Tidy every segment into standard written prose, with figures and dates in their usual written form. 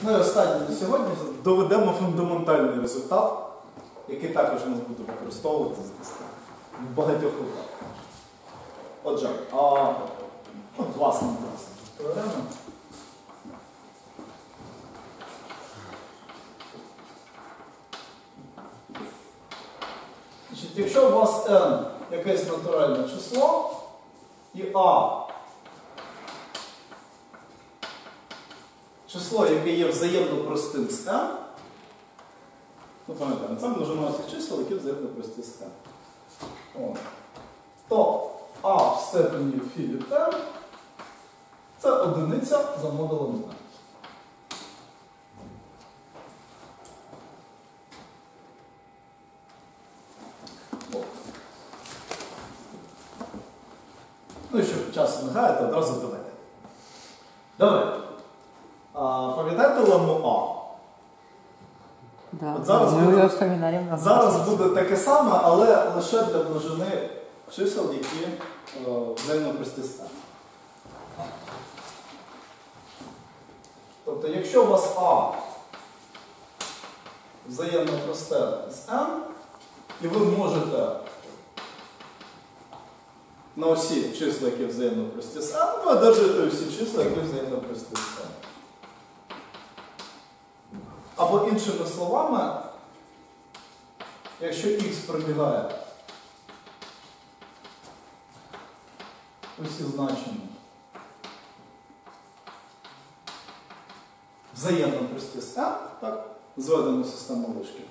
Ну і останнє на сьогодні доведемо фундаментальний результат, який також у нас буде використовуватися в багатьох випадках. Отже, власне теорема. Значить, якщо у вас n якесь натуральне число і a число, яке є взаємно простим з n, ну пам'ятаємо, це множина всіх чисел, які взаємно прості з n. То a в степені φ від n це одиниця за модулем n. Ну і щоб часу не гаяти, одразу давайте. Давайте. Пам'ятаєте ламу А? Да. От зараз Ми буде, його вспоминаємо. зараз буде таке саме, але лише для множини чисел, які взаємно прості з n. Тобто, якщо у вас А взаємно просте з n, і ви можете на усі числа, які взаємно прості з n, ви одержуєте усі числа, які взаємно прості з n. Або іншими словами, якщо х пробігає усі значення взаємно прості з n, так, зведену систему вишків,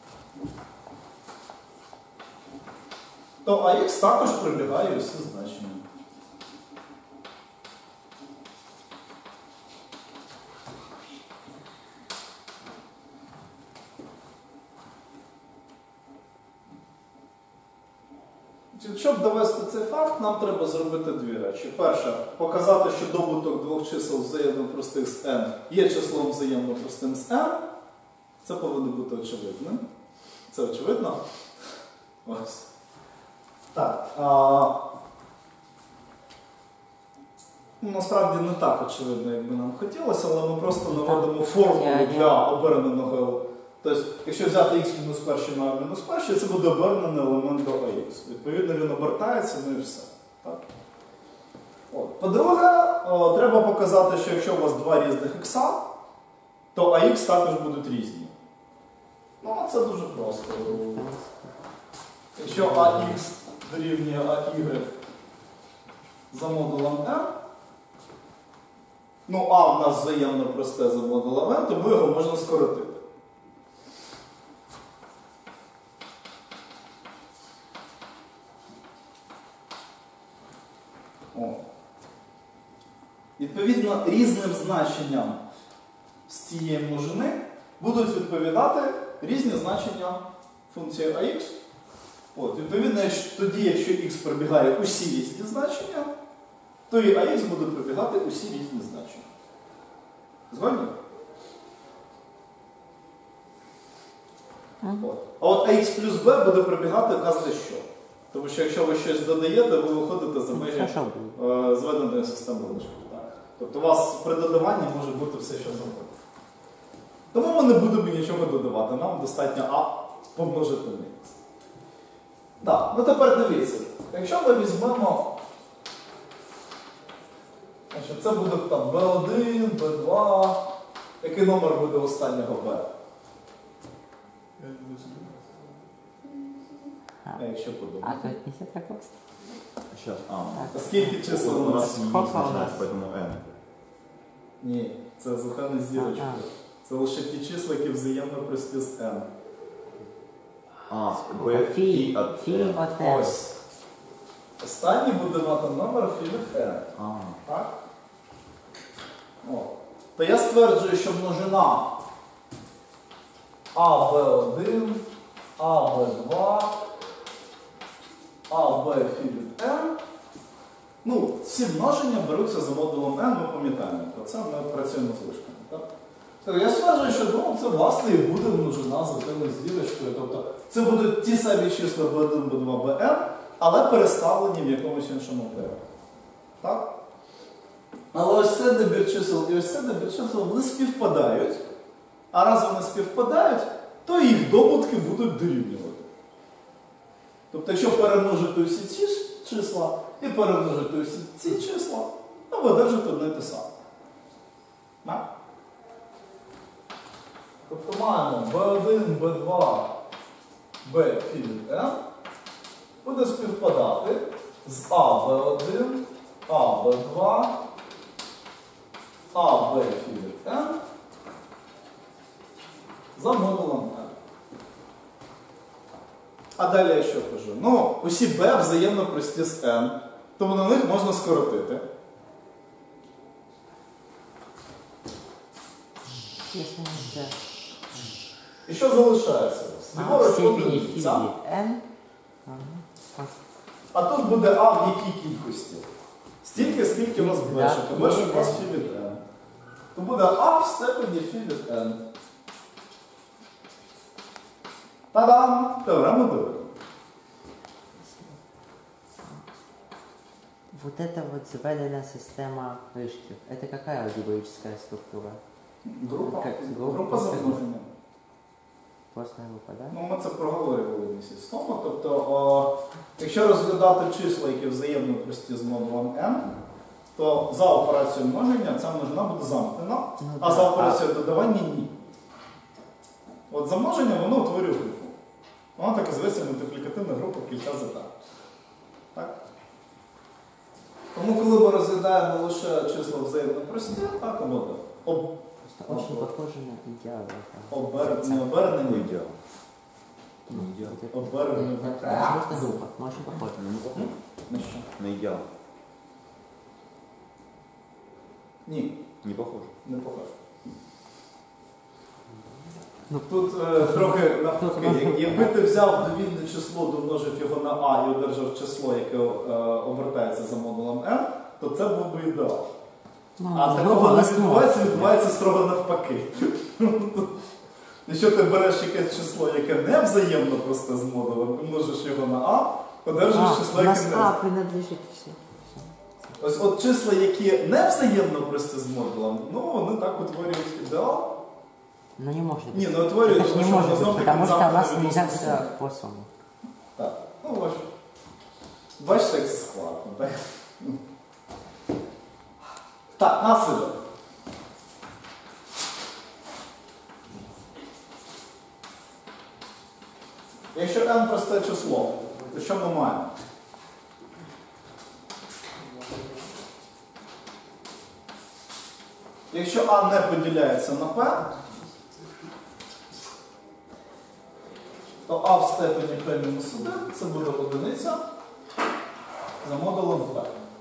то АХ також пробігає усі значення. Щоб довести цей факт, нам треба зробити дві речі. Перше, показати, що добуток двох чисел взаємно простих з n є числом взаємно простим з n. Це повинно бути очевидним. Це очевидно? Ось. Так. Насправді не так очевидно, як би нам хотілося, але ми просто наводимо формулу для оберненого. Тобто, якщо взяти х мінус перший на мінус перший, це буде обернений елемент до АХ. Відповідно, він обертається, ну і все. По-друге, треба показати, що якщо у вас два різних х, то АХ також будуть різні. Ну, а це дуже просто. Якщо АХ дорівнює АY за модулем n, ну А в нас взаємно просте за модулем n, тому його можна скоротити. Відповідно, різним значенням з цієї множини будуть відповідати різні значення функції АХ. Відповідно, тоді, якщо х пробігає усі різні значення, то і АХ буде пробігати усі різні значення. Згодні? А от АХ плюс b буде пробігати казати що. Тому що якщо ви щось додаєте, ви виходите за межі зведеної системи лишків. Тобто у вас при додаванні може бути все, що завгодно. Тому ми не будемо нічого додавати, нам достатньо А помножити на х. Так, ну тепер дивіться. Якщо ми візьмемо, це буде там B1, B2, який номер буде останнього B? А якщо подумати? А тут не все так просто. Сейчас, А скільки чисел у нас? Сколько у нас? Поэтому n. Ні, це затемне зірочкою. Це лише ті числа, які взаємно прості з n. B, Фі от от n. Ось. Останній буде мати номер φ від n. Так? То я стверджую, що множина AB1, AB2, AB φ від n. Ну, ці множення беруться за модулем n, ми пам'ятаємо. Про це ми працюємо з вишками. Так? Я стверджую, що це власне і буде множина за тими зірочкою. Тобто це будуть ті самі числа b1, b2, bn, але переставлені в якомусь іншому порядку. Так? Але ось це набір чисел і ось це набір чисел, вони співпадають. А раз вони співпадають, то їх добутки будуть дорівнювати. Тобто, якщо перемножити усі ці числа і перемножити усі ці числа, то ви одержите одне й те саме. Так? Тобто маємо b1, b2, b фі від n буде співпадати з a, b1, a, b2, a, b фі від n за модулем n. А далі я що кажу? Ну, усі b взаємно прості з n, тому на них можна скоротити. Если не І що залишається у вас? в Ліворуч степени одиниця. фи n. А тут буде А в якій кількості? Стільки, скільки у вас бешок. Бешок у вас фі від n. То буде А в степені фі від n. Та-дам! Теорема доведена. Вот это вот заведенная система вышкив. Это какая алгебраическая структура? Група. Як Група замноження. Просто группа, да? Ну, ми це проговорювали місяць тому. Тобто, якщо розглядати числа, які взаємно прості з модулем n, то за операцією множення ця множина буде замкнена, а за операцією додавання ні. От за множення воно утворює групу. Вона так і зветься мультиплікативна група кільця z. Так? Тому коли ми розглядаємо лише числа взаємно прості, так або так. Очень похоже на идеал. Не обернені. Идеал. Не идеал. Обернені. Просто группа. Но очень похоже. Ну, не похож На що? на идеал. Ні, Не похож. не похоже. Ну, Тут трохи навпаки. Якби ти взяв довільне число, домножив його на А і одержав число, яке обертається за модулем n, то це був би ідеал. А такого не відбувається, відбувається строго навпаки. Якщо ти береш якесь число, яке не взаємно просто з модулем, і множиш його на А, одержиш число, яке не. А принадлежит все. Ось от числа, які не взаємно просто з модулем, ну вони так утворюють ідеал. Ну не может быть. Ні, не утворюють, Это тому не що может воно быть, знов-таки потому что у нас замкнене нельзя відносно суми. это по сумме. Так, ну бачите, як це складно, так? Так, наслідок. Якщо n просте число, то що ми маємо? Якщо a не поділяється на p, то a в степені p-1 це буде одиниця за модулем p.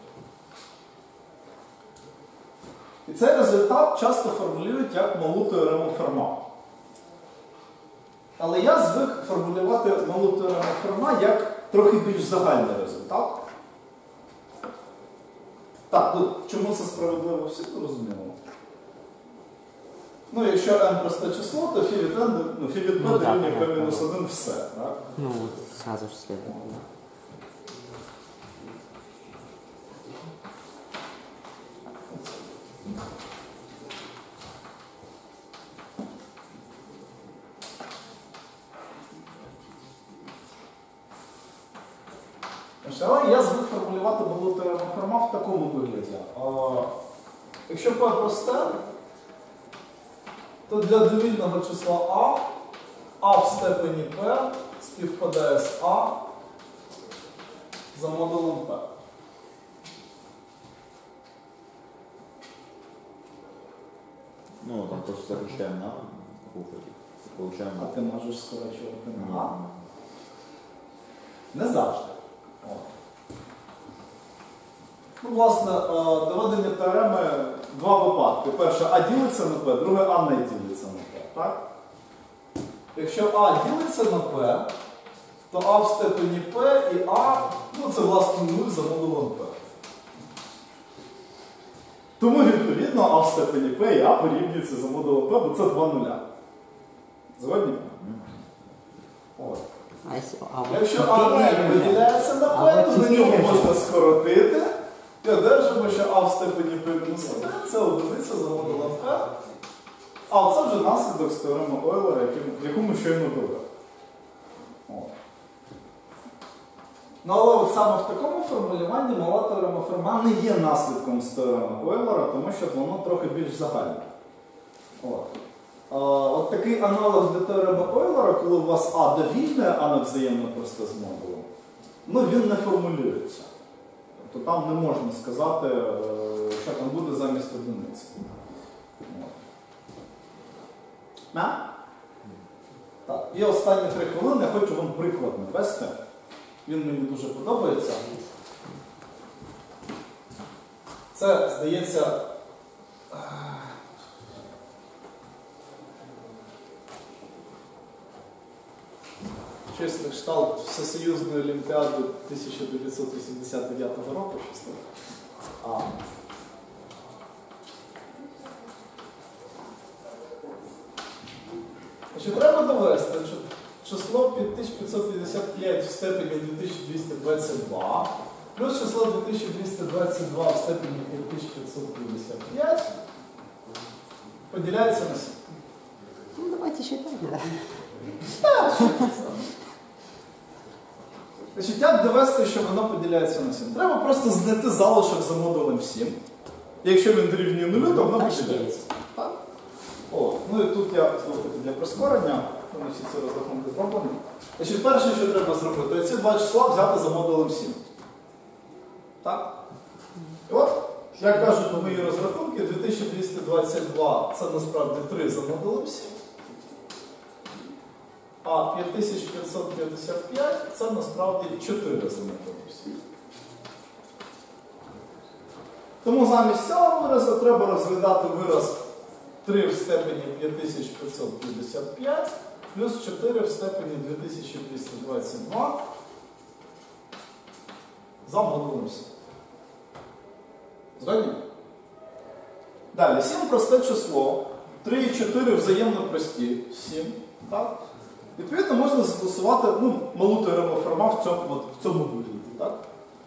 І цей результат часто формулюють як малу теорему Ферма. Але я звик формулювати малу теорему Ферма як трохи більш загальний результат. Так, ну, чому це справедливо, всі то розуміємо. Ну, якщо n просте число, то фі від n, ну, фі від p дорівнює p-1 все, так? Ну, сразу же следует. Але я звик формулювати малу теорему Ферма в такому вигляді. Якщо p просте, то для довільного числа а в степені p співпадає з а за модулем p. Ну, там просто сокращаем на буквы. Получаем. А ти можеш скорочувати Ні. на а? Не завжди. О. Ну, власне, доведення теореми два випадки. Перше, а ділиться на p, друге, а не ділиться на p. Так? Якщо а ділиться на p, то а в степені p і а, ну це власне 0 за модулем p. Тому, відповідно, а в степені p і а порівнюються за модулем p, бо це два нуля. Згодні? От. А если, Якщо А не виділяється на P, то на нього можна скоротити, І одержимо, що А в степені P мінус 1 це одиниця за модулем P. А це вже наслідок з теореми Ойлера, яку ми щойно довели. Ну, але от саме в такому формулюванні мала теорема Ферма не є наслідком з теореми Ойлера, тому що воно трохи більш загальне. От такий аналог для теореми Ойлера, коли у вас А довільне, а не взаємно просте з модулем, ну він не формулюється. Тобто там не можна сказати, що там буде замість одиниці. Так, і останні 3 хвилини я хочу вам приклад навести. Він мені дуже подобається. Це, здається, щось на кшталт Всесоюзної Олімпіади 1989 року. Щось таке. Значить, треба довести, що число 5555 в степені 2222 плюс число 2222 в степені 5555 поділяється на 7. Ну, давайте считать, да. Значить, як довести, що воно поділяється на 7? Треба просто знайти залишок за модулем 7. Якщо він дорівнює 0, то воно поділяється. Так? Ну і тут я знову-таки для прискорення, тому всі ці розрахунки зроблені. Значить, перше, що треба зробити, то ці два числа взяти за модулем 7. Так? І от, як кажуть мої розрахунки, 2222 це насправді 3 за модулем 7. А 5555 це насправді 4 за модулем 7. Тому замість цього виразу треба розглядати вираз 3 в степені 5555 плюс 4 в степені 2222 за модулем 7. Згодні? Далі, 7 просте число, 3 і 4 взаємно прості, 7. Так? Відповідно, можна застосувати малу теорему Ферма в цьому вигляді. Так?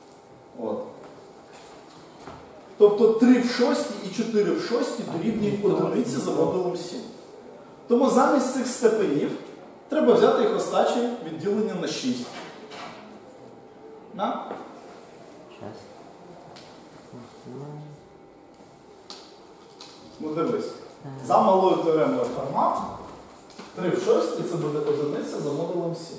Тобто 3 в 6 і 4 в 6 дорівнюють одиниці за модулем 7. Тому замість цих степенів треба взяти їх остачі відділення на 6. На? Сейчас. Ну дивись. За малою теоремою Ферма 3 в 6 це буде одиниця за модулем 7.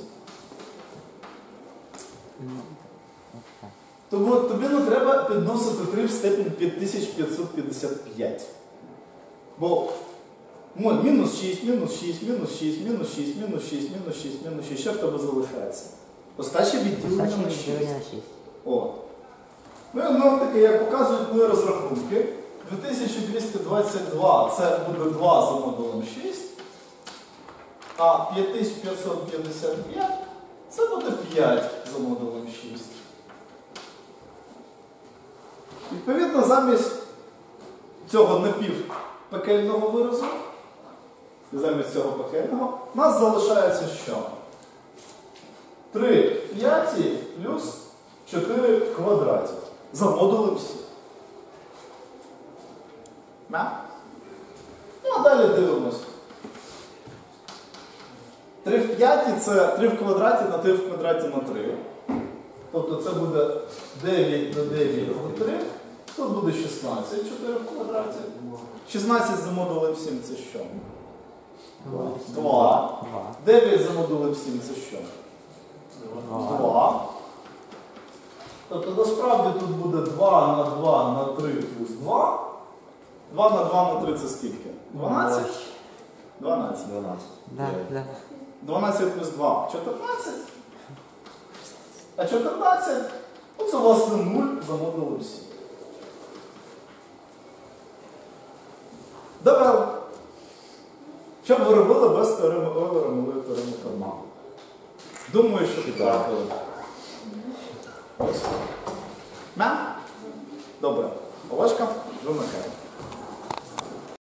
Тому тобі не треба підносити 3 в степень 5555. Бо мінус 6, мінус 6, мінус 6, мінус 6, мінус 6, мінус 6, мінус 6. Що в тебе залишається? Остачі відділення на 6. От. Ну і знову таки, як показують мої розрахунки, 2222 це буде 2 за модулем 6, а 5555 це буде 5 за модулем 6. Відповідно, замість цього напівпекельного виразу, замість цього пекельного, у нас залишається що? 3 в п'яті плюс 4 в квадраті. За модулем 7. Ну, а далі дивимося. 3 в п'яті це 3 в квадраті на 3 в квадраті на 3. Тобто це буде 9 на 9 на 3. Тут буде 16, 4 в квадраті. 16 за модулем 7 це що? 2. 9 за модулем 7 це що? 2. Тобто насправді тут буде 2 на 2 на 3 плюс 2. 2 на 2 на 3 це скільки? 12? 12. 12. Да, да. 12 плюс 2 – 14. А 14 – це власне 0 за модулем 7. Довели. Що б ви робили без теореми Ойлера, малої теореми Ферма? Думаю, що підтратили. Ось. Добре. Олешка, вимикай.